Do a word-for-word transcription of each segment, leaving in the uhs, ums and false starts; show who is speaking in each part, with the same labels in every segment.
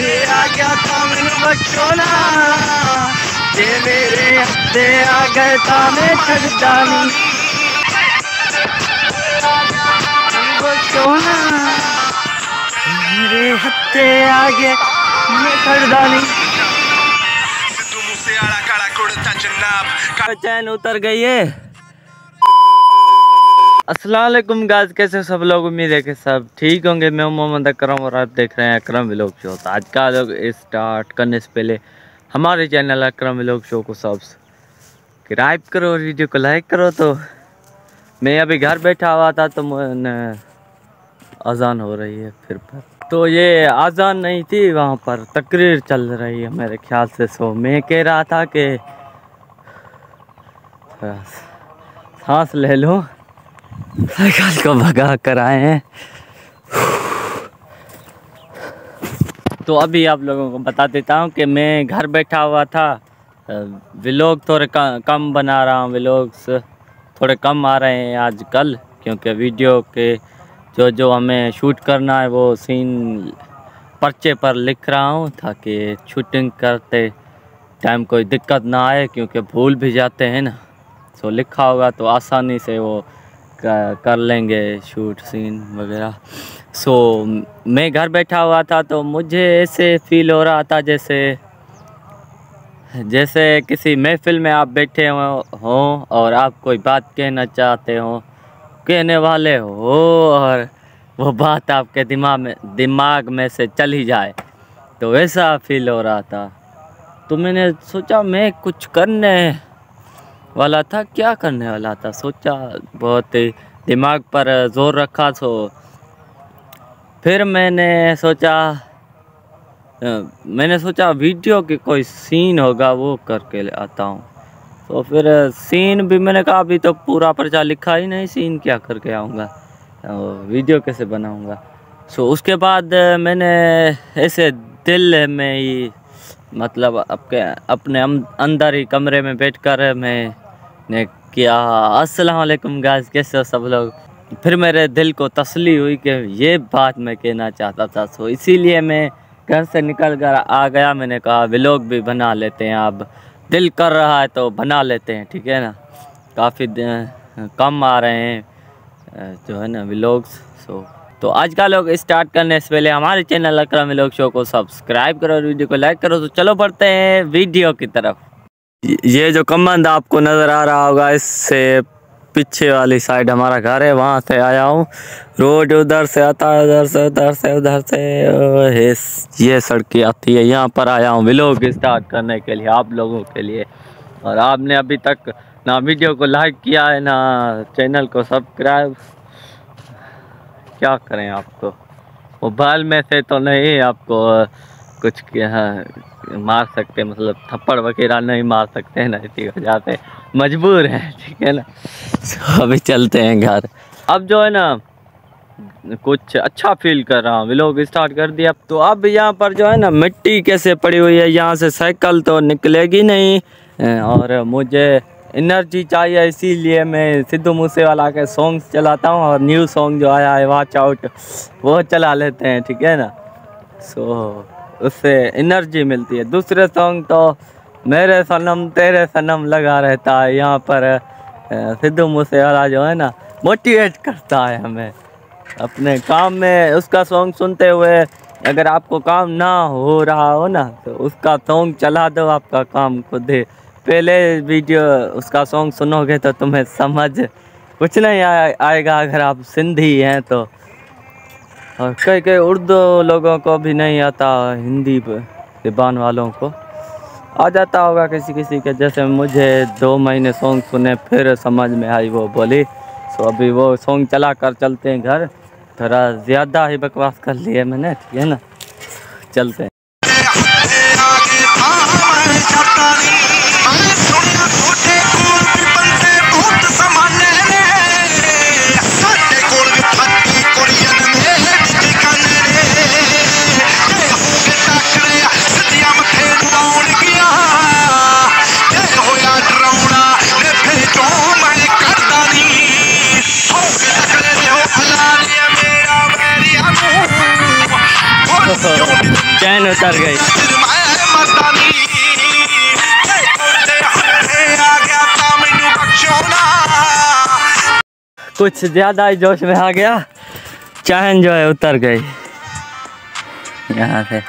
Speaker 1: हत्थे आ गया था मैनू बख्शो ना, जे मेरे हत्थे आ गए था मैं छड्डदा नहीं, बख्शो ना मेरे हत्थे आ गए मैं छड्डदा नहीं। चैन उतर गई है। अस्सलाम वालेकुम गाइस, कैसे सब लोग, उम्मीद है कि सब ठीक होंगे। मैं मोहम्मद अकरम और आप देख रहे हैं अकरम व्लॉग शो। तो आज का लोग स्टार्ट करने से पहले हमारे चैनल अकरम व्लॉग शो को सब्सक्राइब करो और वीडियो को लाइक करो। तो मैं अभी घर बैठा हुआ था तो मैंने अजान हो रही है फिर पर, तो ये अजान नहीं थी, वहाँ पर तकरीर चल रही है मेरे ख्याल से। सो मैं कह रहा था कि सांस ले लो, साइकिल को भगा कर आए हैं। तो अभी आप लोगों को बता देता हूँ कि मैं घर बैठा हुआ था, व्लॉग थोड़े कम बना रहा हूँ, व्लॉग्स थोड़े कम आ रहे हैं आजकल, क्योंकि वीडियो के जो जो हमें शूट करना है वो सीन पर्चे पर लिख रहा हूँ ताकि शूटिंग करते टाइम कोई दिक्कत ना आए, क्योंकि भूल भी जाते हैं ना। सो लिखा होगा तो आसानी से वो कर लेंगे शूट सीन वगैरह। सो मैं घर बैठा हुआ था तो मुझे ऐसे फील हो रहा था जैसे जैसे किसी महफिल में आप बैठे हों और आप कोई बात कहना चाहते हो, कहने वाले हो, और वो बात आपके दिमाग में दिमाग में से चल ही जाए, तो वैसा फील हो रहा था। तो मैंने सोचा मैं कुछ करने वाला था, क्या करने वाला था सोचा, बहुत दिमाग पर जोर रखा। तो फिर मैंने सोचा मैंने सोचा वीडियो के कोई सीन होगा वो करके आता हूँ। तो फिर सीन भी मैंने कहा अभी तो पूरा पर्चा लिखा ही नहीं, सीन क्या करके आऊँगा, वीडियो कैसे बनाऊँगा। सो उसके बाद मैंने ऐसे दिल में ही मतलब आपके अपने अंदर ही कमरे में बैठकर मैंने किया अस्सलाम वालेकुम गाइस, कैसे हो सब लोग। फिर मेरे दिल को तसल्ली हुई कि ये बात मैं कहना चाहता था। सो इसीलिए मैं घर से निकल कर आ गया। मैंने कहा व्लॉग भी बना लेते हैं, अब दिल कर रहा है तो बना लेते हैं, ठीक है ना। काफ़ी कम आ रहे हैं जो है ना व्लॉग्स। सो तो आज का लोग स्टार्ट करने से पहले हमारे चैनल अकरम व्लॉग शो को सब्सक्राइब करो और वीडियो को लाइक करो। तो चलो बढ़ते हैं वीडियो की तरफ। ये जो कमंद आपको नज़र आ रहा होगा, इससे पीछे वाली साइड हमारा घर है, वहाँ से आया हूँ। रोड उधर से आता है, उधर से उधर से उधर से ये सड़कें आती है। यहाँ पर आया हूँ व्लॉग स्टार्ट करने के लिए आप लोगों के लिए। और आपने अभी तक ना वीडियो को लाइक किया है ना चैनल को सब्सक्राइब, क्या करें। आपको मोबाइल में से तो नहीं आपको कुछ क्या मार सकते, मतलब थप्पड़ वगैरह नहीं मार सकते हैं ना, इसी वजह से मजबूर है, ठीक है ना। अभी चलते हैं घर। अब जो है ना कुछ अच्छा फील कर रहा हूँ, व्लॉग स्टार्ट कर दिया। तो अब यहाँ पर जो है ना मिट्टी कैसे पड़ी हुई है, यहाँ से साइकिल तो निकलेगी नहीं और मुझे एनर्जी चाहिए, इसीलिए मैं सिद्धू मूसेवाला के सॉन्ग्स चलाता हूँ और न्यू सॉन्ग जो आया है वॉच आउट वो चला लेते हैं, ठीक है ना। सो उससे एनर्जी मिलती है। दूसरे सॉन्ग तो मेरे सनम तेरे सनम लगा रहता है। यहाँ पर सिद्धू मूसेवाला जो है ना मोटिवेट करता है हमें अपने काम में। उसका सॉन्ग सुनते हुए अगर आपको काम ना हो रहा हो ना तो उसका सॉन्ग चला दो, आपका काम खुद ही। पहले वीडियो उसका सॉन्ग सुनोगे तो तुम्हें समझ कुछ नहीं आएगा अगर आप सिंधी हैं तो। और कई कई उर्दू लोगों को भी नहीं आता, हिंदी ज़बान वालों को आ जाता होगा किसी किसी के। जैसे मुझे दो महीने सॉन्ग सुने फिर समझ में आई वो बोली। सो अभी वो सॉन्ग चला कर चलते हैं घर। थोड़ा ज़्यादा ही बकवास कर लिए मैंने, ठीक है ना, चलते हैं। चैन उतर गई। कुछ ज्यादा ही जोश में आ गया, चैन जो है उतर गई यहाँ से।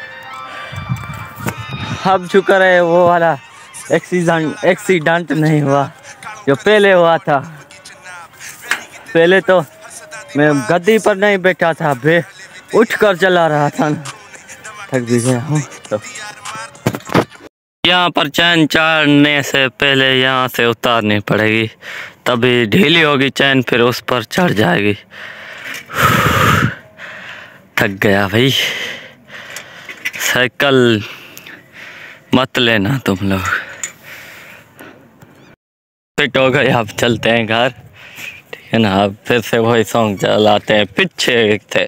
Speaker 1: अब शुक्र है वो वाला एक्सीडेंट एक्सीडेंट नहीं हुआ जो पहले हुआ था। पहले तो मैं गद्दी पर नहीं बैठा था, बे उठ कर चला रहा था ना, थक भी गया हूँ। तो यहाँ पर चैन चढ़ने से पहले यहाँ से उतारनी पड़ेगी, तभी ढीली होगी चैन, फिर उस पर चढ़ जाएगी। थक गया भाई। साइकिल मत लेना तुम लोग। फिट हो गए, अब चलते हैं घर, ठीक है ना। अब फिर से वही सॉन्ग चलाते हैं, पीछे थे।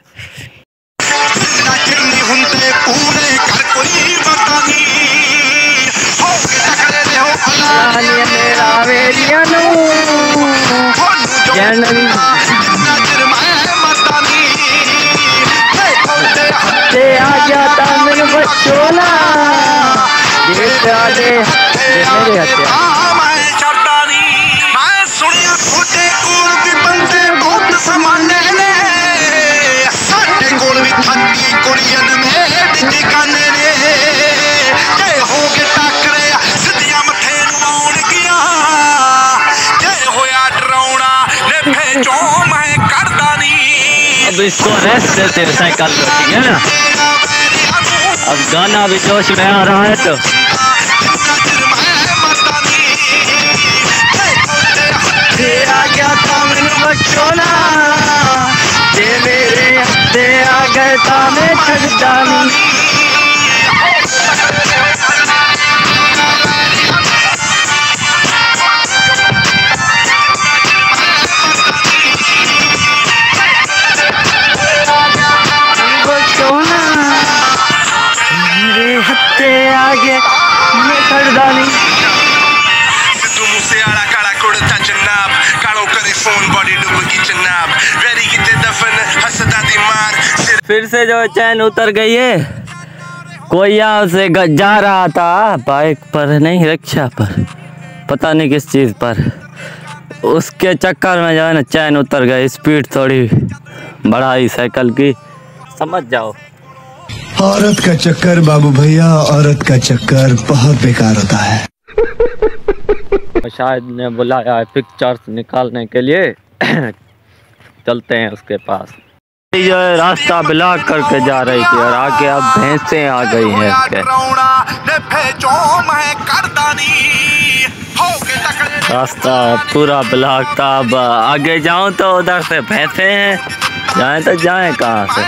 Speaker 1: आ जाता मेरे बच्चों अब इसको रेस्ट देते हैं साइकिल को, ठीक है ना। अब गाना भी जोश में आ रहा है तो आ गया था मेरे बच्चों ना, जे मेरे हफ्ते आ गए था मैं छड़दानी। मेरे हफ्ते आ गए मैं छड़दानी। फिर से जो चैन उतर गई है। कोई यहाँ से जा रहा था बाइक पर, नहीं रिक्शा पर, पता नहीं किस चीज़ पर, उसके चक्कर में जो है ना चैन उतर गई। स्पीड थोड़ी बढ़ाई साइकिल की, समझ जाओ।
Speaker 2: औरत का चक्कर बाबू भैया, औरत का चक्कर बहुत बेकार होता है।
Speaker 1: शायद ने बुलाया है पिक्चर्स निकालने के लिए। चलते हैं उसके पास। जो है रास्ता ब्लॉक करके जा रही थी और आगे अब भैंसें आ गई हैं इसके। रास्ता पूरा ब्लॉक था। अब आगे जाऊं तो उधर से भैंसें हैं, जाएं तो जाएं कहाँ से।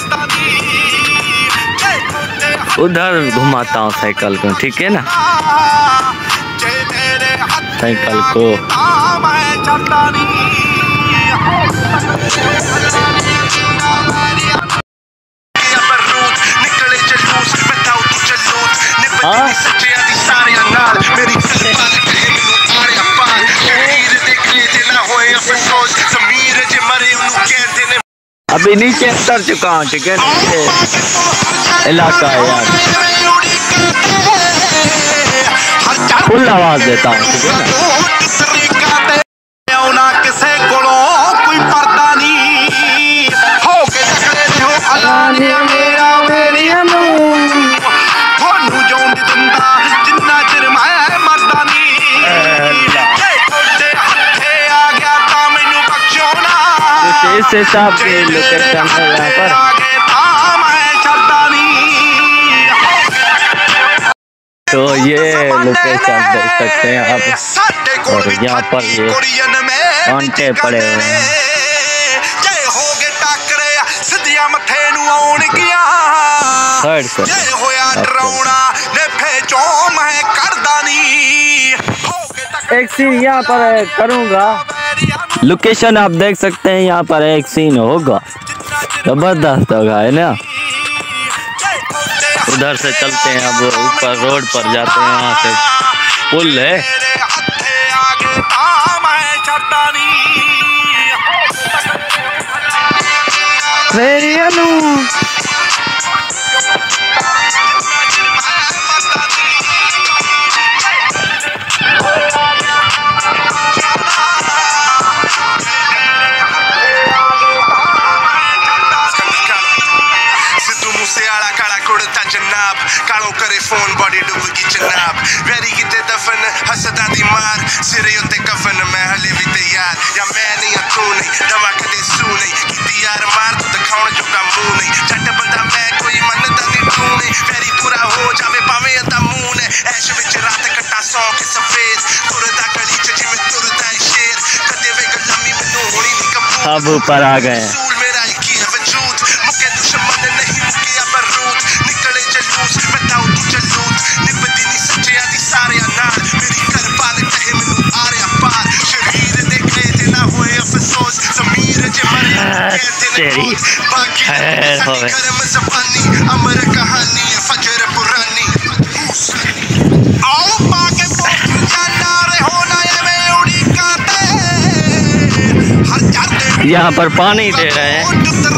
Speaker 1: उधर घुमाता हूँ साइकिल को, ठीक है ना। साइकिल को हाँ? अभी नीचे उतर चुका हूँ, ठीक है। नीचे इलाका है यार, फुल आवाज देता हूँ, ठीक है ना। इस हिसाब से लोकेशन है यहाँ पर। तो ये लोकेशन देख सकते हैं आप, और यहाँ पर ये कांटे पड़े हुए हैं। साइड से एक सीन यहाँ पर करूँगा। लोकेशन आप देख सकते हैं, यहाँ पर एक सीन होगा, जबरदस्त होगा, है ना। उधर से चलते हैं, अब ऊपर रोड पर जाते हैं। यहाँ से पुल है।
Speaker 3: सियाला काला कुड़ता जनाब कालों करे फोन बॉडी डुबगी जनाब वेरी किते दफन हसदा दी मार सिरे उत्ते कफन मैं हले भी तैयार या मैं नहीं तू नहीं दवा कदे सू नहीं किती यार मार तू दिखाउण जो का मुंह नहीं जट बंदा मैं कोई मनदा नहीं तू नहीं वेरी पूरा हो जावे पावे अता मुंह ने ऐश विच रात कट्टा सौ के सफेद तुरदा गली च जिवें तुरदा है शेर कदे वे गलामी मैनू होनी नहीं कबूल
Speaker 1: अब ऊपर आ गए
Speaker 3: मेरा एक ही है वजूद मुके दुश्मन नहीं मुके बरूद निकले जलूस मैं ताऊ तू जलूद निपदी नहीं सच्चिया दी सारे नाल मेरी कर पाल कहे मैनू आ रहा पार शरीर देखे ते ना होए अफसोस ज़मीर जे मरे
Speaker 1: तेरी खैर होवे
Speaker 3: करम ज़बानी अमर कहानी फजर पुरानी आओ पाके पोस्ट जाना रे होना ये मैं उड़ी काते हर जाते
Speaker 1: यहाँ पर पानी दे रहे हैं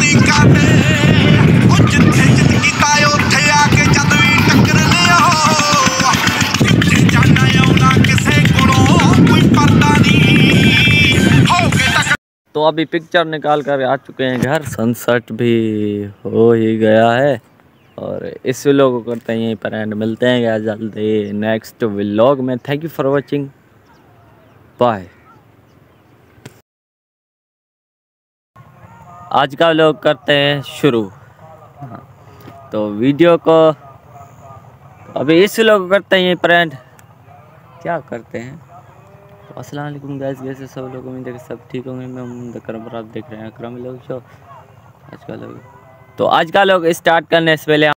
Speaker 1: तो अभी पिक्चर निकाल कर आ चुके हैं घर। सनसेट भी हो ही गया है और इस व्लॉग को करते हैं यहीं पर एंड। मिलते हैं जल्दी नेक्स्ट व्लॉग में। Thank you for watching, bye. आज का व्लॉग करते हैं शुरू। हाँ, तो वीडियो को अभी इस व्लॉग को करते हैं यहीं पर एंड। क्या करते हैं तो अस्सलाम वालेकुम गाइस, कैसे सब लोग, उम्मीद है कि सब ठीक होंगे। मैं उम्मीद कर रहा हूँ आप देख रहे हैं अकरम व्लॉग शो। आज का लोग तो आज का लोग स्टार्ट करने से पहले